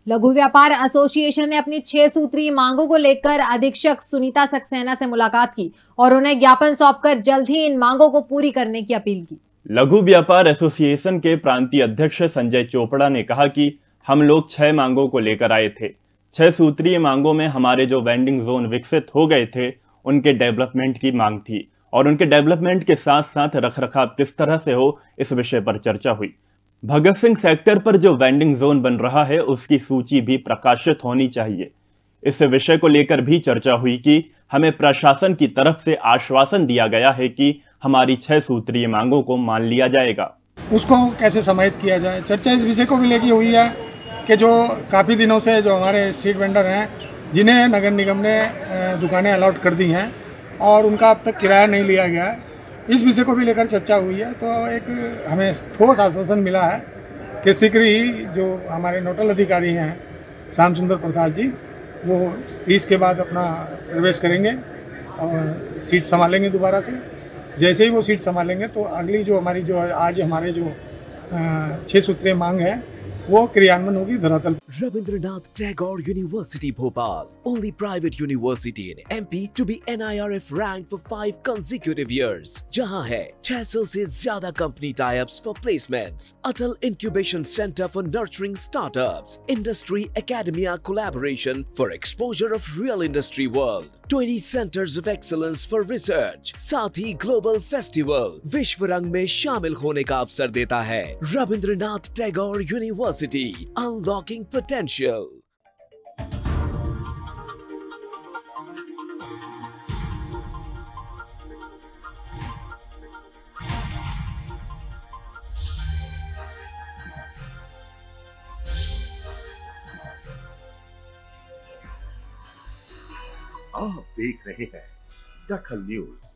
लघु व्यापार एसोसिएशन ने अपनी 6 सूत्रीय मांगों को लेकर अधीक्षक सुनीता सक्सेना से मुलाकात की और उन्हें ज्ञापन सौंपकर जल्द ही इन मांगों को पूरी करने की अपील की। लघु व्यापार एसोसिएशन के प्रांतीय अध्यक्ष संजय चोपड़ा ने कहा कि हम लोग 6 मांगों को लेकर आए थे। 6 सूत्रीय मांगों में हमारे जो वेंडिंग जोन विकसित हो गए थे उनके डेवलपमेंट की मांग थी और उनके डेवलपमेंट के साथ साथ रखरखाव किस तरह से हो इस विषय पर चर्चा हुई। भगत सिंह सेक्टर पर जो वेंडिंग जोन बन रहा है उसकी सूची भी प्रकाशित होनी चाहिए। इस विषय को लेकर भी चर्चा हुई कि हमें प्रशासन की तरफ से आश्वासन दिया गया है कि हमारी 6 सूत्रीय मांगों को मान लिया जाएगा। उसको कैसे समाहित किया जाए, चर्चा इस विषय को भी लेके हुई है कि जो काफ़ी दिनों से जो हमारे स्ट्रीट वेंडर हैं जिन्हें नगर निगम ने दुकानें अलॉट कर दी हैं और उनका अब तक किराया नहीं लिया गया है, इस विषय को भी लेकर चर्चा हुई है। तो एक हमें ठोस आश्वासन मिला है कि शीघ्र ही जो हमारे नोडल अधिकारी हैं श्याम सुंदर प्रसाद जी, वो 30 के बाद अपना प्रवेश करेंगे और सीट संभालेंगे दोबारा से। जैसे ही वो सीट संभालेंगे तो अगली जो हमारी जो आज हमारे जो 6 सूत्रीय मांग है वो क्रियान्वयन होगी धरातल। Rabindranath Tagore University Bhopal, only private university in MP to be NIRF ranked for 5 consecutive years, जहां है 600 से ज्यादा company tie-ups for placements, Atal Incubation Center for nurturing startups, Industry Academia collaboration for exposure of real industry world, 20 centers of excellence for research, साथ ही global festival विश्व रंग में शामिल होने का अवसर देता है। Rabindranath Tagore university, unlocking potential. आप देख रहे हैं दखल न्यूज।